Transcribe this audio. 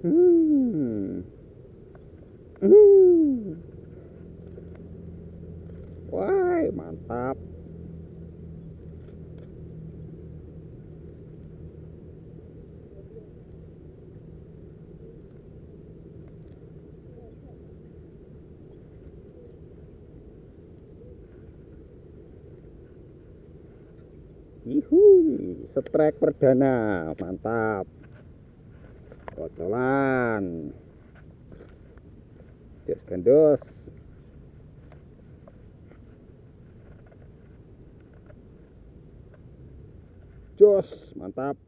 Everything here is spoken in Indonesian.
Hmm. Hmm. Wah, mantap. Yuhui, strike perdana, mantap. Kocolan. Jos gandos. Jos, mantap.